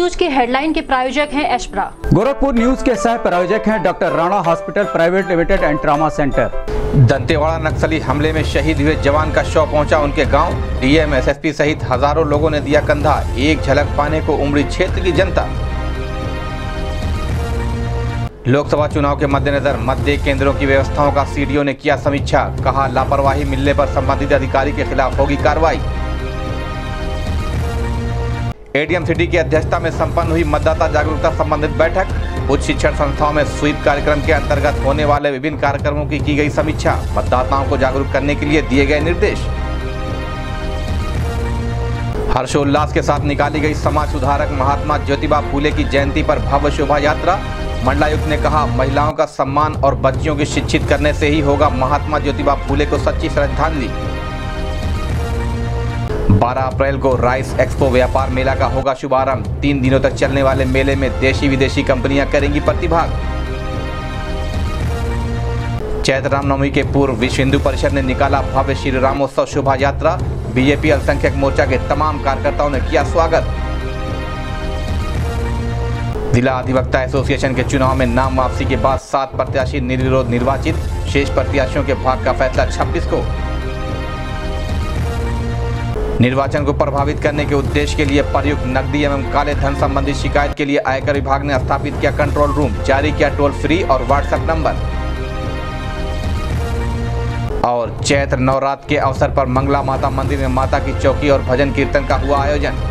News के headline के प्रायोजक हैं एशप्रा। गोरखपुर न्यूज के सह प्रायोजक हैं doctor Rana hospital private limited and trauma centre. Dantewada नक्सली हमले में शहीद हुए जवान का शव पहुंचा उनके गांव। डीएम, एसएसपी सहित हजारों लोगों ने दिया कंधा। एक झलक पाने को उमड़ी क्षेत्र की जनता। लोकसभा चुनाव के मद्देनजर मतदेय केंद्रों की व्यवस्थाओं का सीडीओ ने किया समीक्षा। कहा, लापरवाही मिलने पर संबंधित अधिकारी के खिलाफ होगी कार्रवाई। एडीएम सिटी की अध्यक्षता में संपन्न हुई मतदाता जागरूकता संबंधित बैठक। उच्च शिक्षण संस्थाओं में स्वीप कार्यक्रम के अंतर्गत होने वाले विभिन्न कार्यक्रमों की गई समीक्षा। मतदाताओं को जागरूक करने के लिए दिए गए निर्देश। हर्षोल्लास के साथ निकाली गई समाज सुधारक महात्मा ज्योतिबा फूले की जयंती पर भव्य शोभा यात्रा। मंडलायुक्त ने कहा, महिलाओं का सम्मान और बच्चियों को शिक्षित करने से ही होगा महात्मा ज्योतिबा फूले को सच्ची श्रद्धांजलि। 12 अप्रैल को राइस एक्सपो व्यापार मेला का होगा शुभारंभ। 3 दिनों तक चलने वाले मेले में देशी विदेशी कंपनियां करेंगी प्रतिभाग। चैत्र रामनवमी के पूर्व विश्व हिंदू परिषद ने निकाला भव्य श्री रामोत्सव शोभा यात्रा। बीजेपी अल्पसंख्यक मोर्चा के तमाम कार्यकर्ताओं ने किया स्वागत। जिला अधिवक्ता एसोसिएशन के चुनाव में नाम वापसी के बाद 7 प्रत्याशी निर्विरोध निर्वाचित। शेष प्रत्याशियों के भाग्य का फैसला 26 को। निर्वाचन को प्रभावित करने के उद्देश्य के लिए प्रयुक्त नकदी एवं काले धन संबंधी शिकायत के लिए आयकर विभाग ने स्थापित किया कंट्रोल रूम। जारी किया टोल फ्री और व्हाट्सएप नंबर। और चैत्र नवरात्र के अवसर पर मंगला माता मंदिर में माता की चौकी और भजन कीर्तन का हुआ आयोजन।